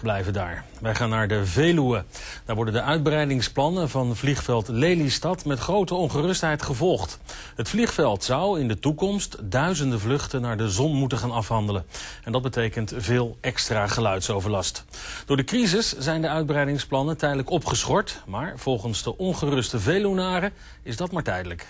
wegblijven daar. Wij gaan naar de Veluwe. Daar worden de uitbreidingsplannen van vliegveld Lelystad met grote ongerustheid gevolgd. Het vliegveld zou in de toekomst duizenden vluchten naar de zon moeten gaan afhandelen. En dat betekent veel extra geluidsoverlast. Door de crisis zijn de uitbreidingsplannen tijdelijk opgeschort. Maar volgens de ongeruste Veluwnaren is dat maar tijdelijk.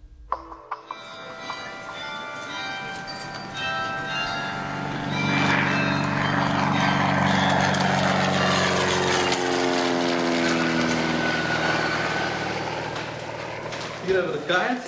Hier hebben we de kaart.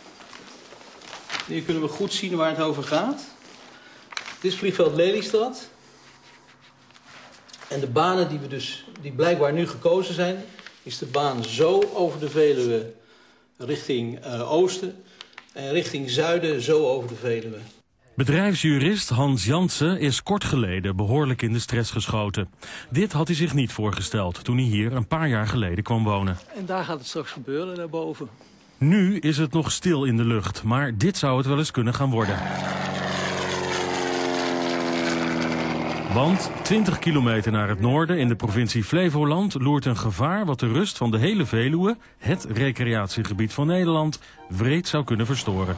Hier kunnen we goed zien waar het over gaat. Dit is vliegveld Lelystad. En de banen die blijkbaar nu gekozen zijn, is de baan zo over de Veluwe richting oosten en richting zuiden zo over de Veluwe. Bedrijfsjurist Hans Jansen is kort geleden behoorlijk in de stress geschoten. Dit had hij zich niet voorgesteld toen hij hier een paar jaar geleden kwam wonen. En daar gaat het straks gebeuren, daarboven. Nu is het nog stil in de lucht, maar dit zou het wel eens kunnen gaan worden. Want 20 kilometer naar het noorden in de provincie Flevoland loert een gevaar wat de rust van de hele Veluwe, het recreatiegebied van Nederland, wreed zou kunnen verstoren.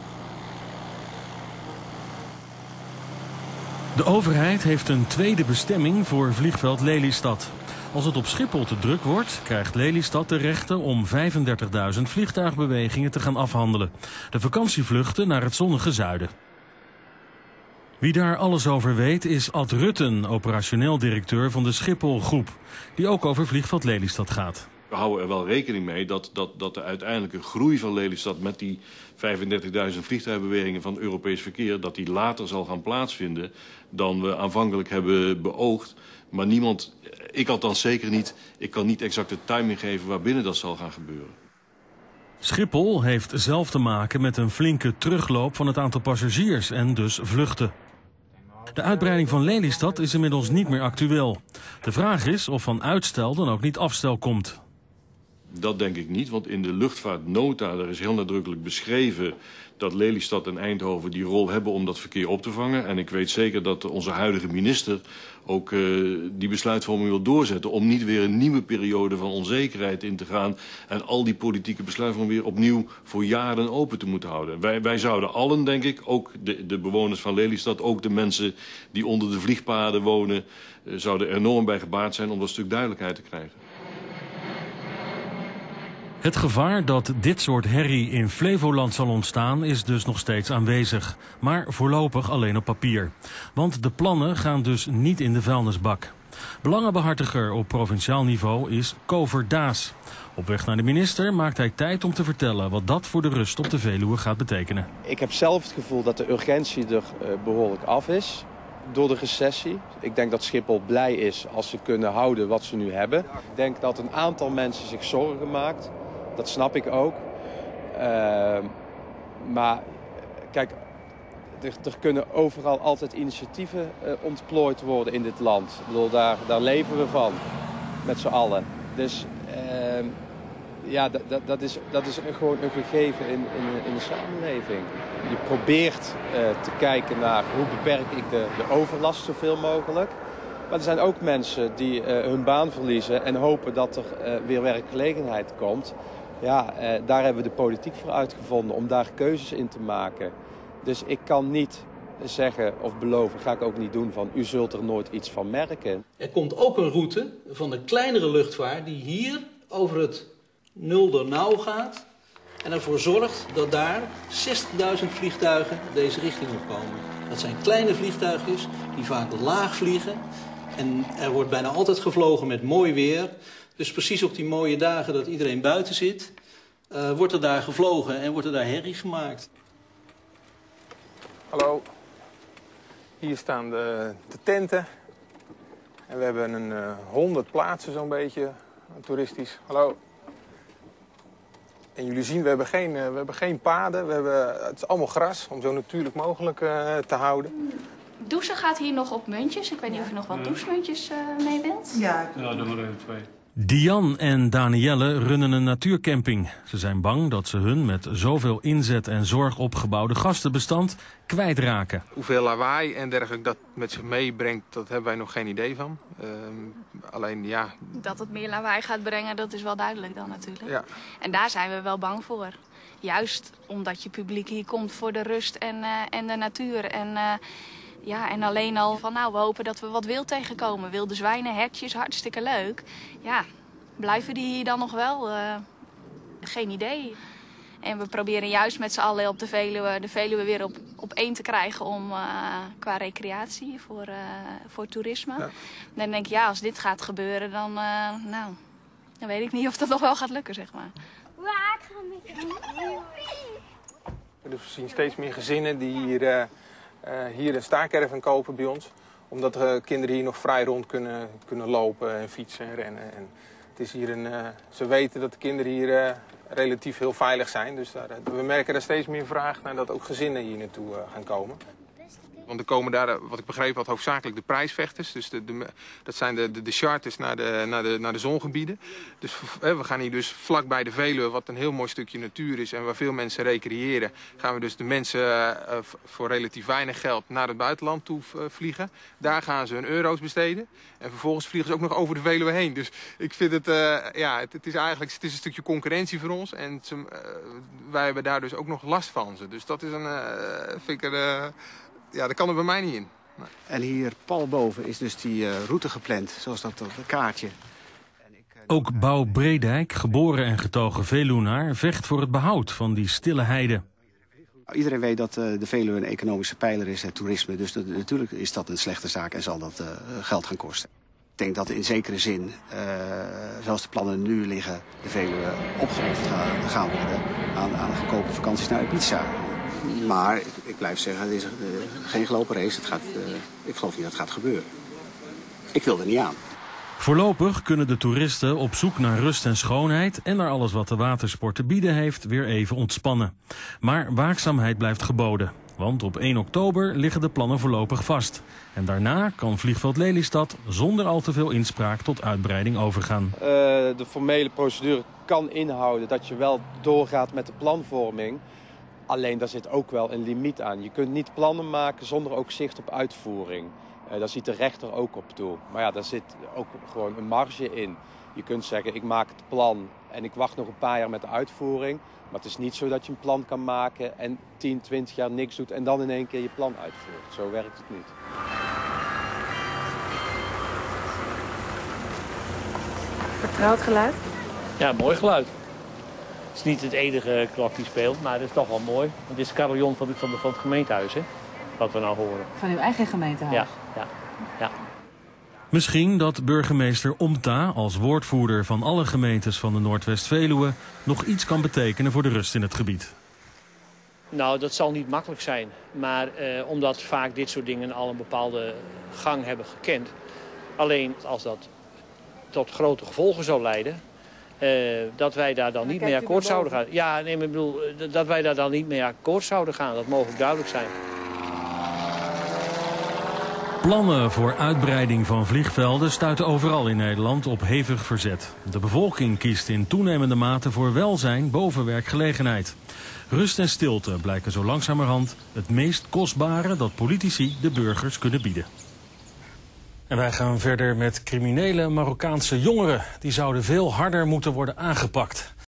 De overheid heeft een tweede bestemming voor vliegveld Lelystad. Als het op Schiphol te druk wordt, krijgt Lelystad de rechten om 35.000 vliegtuigbewegingen te gaan afhandelen. De vakantievluchten naar het zonnige zuiden. Wie daar alles over weet is Ad Rutten, operationeel directeur van de Schiphol Groep, die ook over vliegveld Lelystad gaat. We houden er wel rekening mee dat de uiteindelijke groei van Lelystad met die 35.000 vliegtuigbewegingen van Europees verkeer, dat die later zal gaan plaatsvinden dan we aanvankelijk hebben beoogd. Maar niemand, ik althans zeker niet, ik kan niet exact de timing geven waarbinnen dat zal gaan gebeuren. Schiphol heeft zelf te maken met een flinke terugloop van het aantal passagiers en dus vluchten. De uitbreiding van Lelystad is inmiddels niet meer actueel. De vraag is of van uitstel dan ook niet afstel komt. Dat denk ik niet, want in de luchtvaartnota daar is heel nadrukkelijk beschreven dat Lelystad en Eindhoven die rol hebben om dat verkeer op te vangen. En ik weet zeker dat onze huidige minister ook die besluitvorming wil doorzetten om niet weer een nieuwe periode van onzekerheid in te gaan en al die politieke besluitvorming weer opnieuw voor jaren open te moeten houden. Wij zouden allen, denk ik, ook de bewoners van Lelystad, ook de mensen die onder de vliegpaden wonen, zouden er enorm bij gebaat zijn om dat stuk duidelijkheid te krijgen. Het gevaar dat dit soort herrie in Flevoland zal ontstaan is dus nog steeds aanwezig. Maar voorlopig alleen op papier. Want de plannen gaan dus niet in de vuilnisbak. Belangenbehartiger op provinciaal niveau is Kover Daas. Op weg naar de minister maakt hij tijd om te vertellen wat dat voor de rust op de Veluwe gaat betekenen. Ik heb zelf het gevoel dat de urgentie er behoorlijk af is door de recessie. Ik denk dat Schiphol blij is als ze kunnen houden wat ze nu hebben. Ik denk dat een aantal mensen zich zorgen maakt. Dat snap ik ook. Maar kijk, er kunnen overal altijd initiatieven ontplooid worden in dit land. Ik bedoel, daar leven we van, met z'n allen. Dus ja, dat is gewoon een gegeven in de samenleving. Je probeert te kijken naar hoe beperk ik de overlast zoveel mogelijk. Maar er zijn ook mensen die hun baan verliezen en hopen dat er weer werkgelegenheid komt. Ja, daar hebben we de politiek voor uitgevonden om daar keuzes in te maken. Dus ik kan niet zeggen of beloven, ga ik ook niet doen, van u zult er nooit iets van merken. Er komt ook een route van de kleinere luchtvaart die hier over het Nuldernauw gaat. En ervoor zorgt dat daar 60.000 vliegtuigen deze richting op komen. Dat zijn kleine vliegtuigjes die vaak laag vliegen. En er wordt bijna altijd gevlogen met mooi weer. Dus precies op die mooie dagen dat iedereen buiten zit, wordt er daar gevlogen en wordt er daar herrie gemaakt. Hallo, hier staan de tenten. En we hebben een 100 plaatsen zo'n beetje, toeristisch. Hallo. En jullie zien, we hebben geen paden, het is allemaal gras om zo natuurlijk mogelijk te houden. Douchen gaat hier nog op muntjes. Ik weet niet of je nog wat douchemuntjes mee wilt. Ja, doe maar even 2. Diane en Danielle runnen een natuurcamping. Ze zijn bang dat ze hun met zoveel inzet en zorg opgebouwde gastenbestand kwijtraken. Hoeveel lawaai en dergelijke dat met zich meebrengt, dat hebben wij nog geen idee van. Alleen ja... Dat het meer lawaai gaat brengen, dat is wel duidelijk dan natuurlijk. Ja. En daar zijn we wel bang voor. Juist omdat je publiek hier komt voor de rust en de natuur. En alleen al van we hopen dat we wat wild tegenkomen. Wilde zwijnen, hertjes, hartstikke leuk. Ja, blijven die hier dan nog wel? Geen idee. En we proberen juist met z'n allen op de Veluwe weer op één te krijgen qua recreatie, voor toerisme. Ja. Dan denk ik, als dit gaat gebeuren, dan weet ik niet of dat nog wel gaat lukken, zeg maar. We zien steeds meer gezinnen die hier een staarcaravan kopen bij ons. Omdat de kinderen hier nog vrij rond kunnen lopen en fietsen en rennen. En het is hier ze weten dat de kinderen hier relatief heel veilig zijn. Dus we merken er steeds meer vraag naar dat ook gezinnen hier naartoe gaan komen. Want er komen daar, wat ik begrepen had, hoofdzakelijk de prijsvechters. Dus dat zijn de charters naar de zongebieden. Dus we gaan hier dus vlakbij de Veluwe, wat een heel mooi stukje natuur is en waar veel mensen recreëren, gaan we dus de mensen voor relatief weinig geld naar het buitenland toe vliegen. Daar gaan ze hun euro's besteden. En vervolgens vliegen ze ook nog over de Veluwe heen. Dus ik vind het, het is een stukje concurrentie voor ons. En wij hebben daar dus ook nog last van ze. Dus dat is dat kan er bij mij niet in. Nee. En hier pal boven is dus die route gepland, zoals dat op het kaartje. Ook Bouw Bredijk, geboren en getogen Veluwnaar, vecht voor het behoud van die stille heide. Iedereen weet dat de Veluwe een economische pijler is, het toerisme. Dus natuurlijk is dat een slechte zaak en zal dat geld gaan kosten. Ik denk dat in zekere zin, zoals de plannen nu liggen, de Veluwe opgeofferd gaan worden aan goedkope vakanties naar Ibiza. Maar ik blijf zeggen, het is geen gelopen race. Ik geloof niet dat het gaat gebeuren. Ik wil er niet aan. Voorlopig kunnen de toeristen op zoek naar rust en schoonheid en naar alles wat de watersport te bieden heeft weer even ontspannen. Maar waakzaamheid blijft geboden. Want op 1 oktober liggen de plannen voorlopig vast. En daarna kan vliegveld Lelystad zonder al te veel inspraak tot uitbreiding overgaan. De formele procedure kan inhouden dat je wel doorgaat met de planvorming. Alleen daar zit ook wel een limiet aan. Je kunt niet plannen maken zonder ook zicht op uitvoering. Daar ziet de rechter ook op toe. Maar ja, daar zit ook gewoon een marge in. Je kunt zeggen, ik maak het plan en ik wacht nog een paar jaar met de uitvoering. Maar het is niet zo dat je een plan kan maken en 10, 20 jaar niks doet en dan in één keer je plan uitvoert. Zo werkt het niet. Vertrouwd geluid? Ja, mooi geluid. Het is niet het enige klok die speelt, maar het is toch wel mooi. Want het is het carillon van het gemeentehuis, hè, wat we nou horen. Van uw eigen gemeentehuis? Ja. Misschien dat burgemeester Omta als woordvoerder van alle gemeentes van de Noordwest-Veluwe nog iets kan betekenen voor de rust in het gebied. Nou, dat zal niet makkelijk zijn. Maar omdat vaak dit soort dingen al een bepaalde gang hebben gekend. Alleen als dat tot grote gevolgen zou leiden, dat wij daar dan niet mee akkoord zouden gaan. Ja, nee, maar ik bedoel, dat wij daar dan niet mee akkoord zouden gaan. Dat mogen duidelijk zijn. Plannen voor uitbreiding van vliegvelden stuiten overal in Nederland op hevig verzet. De bevolking kiest in toenemende mate voor welzijn boven werkgelegenheid. Rust en stilte blijken zo langzamerhand het meest kostbare dat politici de burgers kunnen bieden. En wij gaan verder met criminele Marokkaanse jongeren. Die zouden veel harder moeten worden aangepakt.